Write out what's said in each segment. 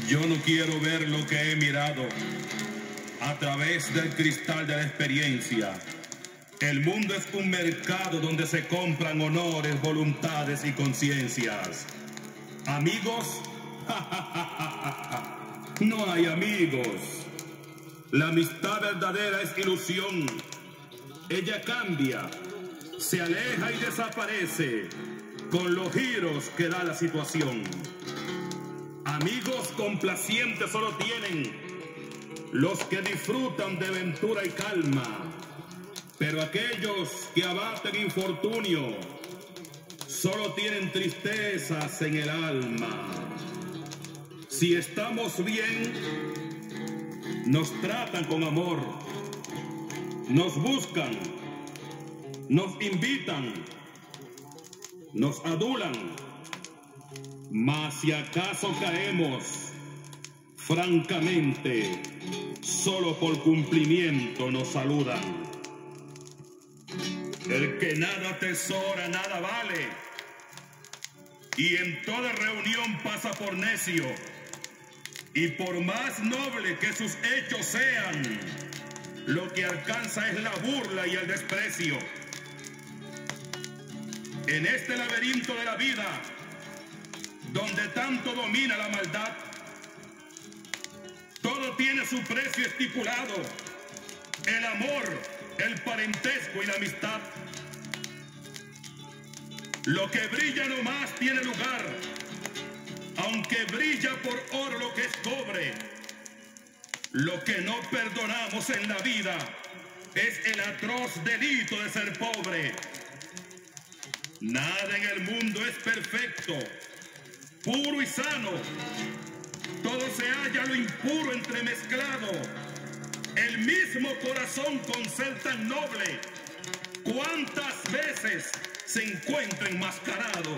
Yo no quiero ver lo que he mirado a través del cristal de la experiencia. El mundo es un mercado donde se compran honores, voluntades y conciencias. ¿Amigos? No hay amigos. La amistad verdadera es ilusión. Ella cambia, se aleja y desaparece con los giros que da la situación. Amigos complacientes solo tienen los que disfrutan de aventura y calma, pero aquellos que abaten infortunio solo tienen tristezas en el alma. Si estamos bien, nos tratan con amor, nos buscan, nos invitan, nos adulan. Mas si acaso caemos, francamente, solo por cumplimiento nos saludan. El que nada atesora, nada vale, y en toda reunión pasa por necio, y por más noble que sus hechos sean, lo que alcanza es la burla y el desprecio. En este laberinto de la vida, donde tanto domina la maldad, todo tiene su precio estipulado: el amor, el parentesco y la amistad. Lo que brilla no más tiene lugar, aunque brilla por oro lo que es cobre. Lo que no perdonamos en la vida es el atroz delito de ser pobre. Nada en el mundo es perfecto, puro y sano. Todo se halla lo impuro entremezclado. El mismo corazón con ser tan noble, ¿cuántas veces se encuentra enmascarado?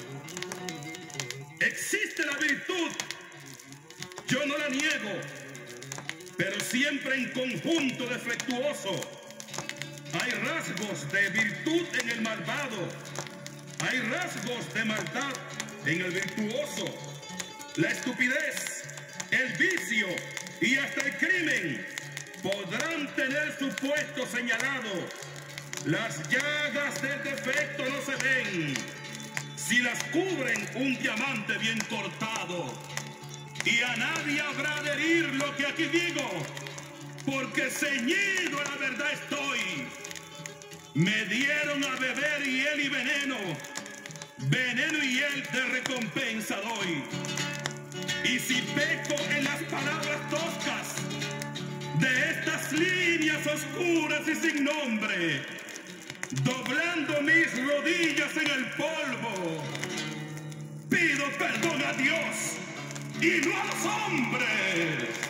Existe la virtud, yo no la niego, pero siempre en conjunto defectuoso. Hay rasgos de virtud en el malvado, hay rasgos de maldad en el virtuoso. La estupidez, el vicio y hasta el crimen podrán tener su puesto señalado. Las llagas del defecto no se ven si las cubren un diamante bien cortado. Y a nadie habrá de herir lo que aquí digo, porque ceñido a la verdad estoy. Me dieron a beber hiel y veneno, veneno y hiel de recompensa doy. Y si peco en las palabras toscas de estas líneas oscuras y sin nombre, doblando mis rodillas en el polvo, pido perdón a Dios y no a los hombres.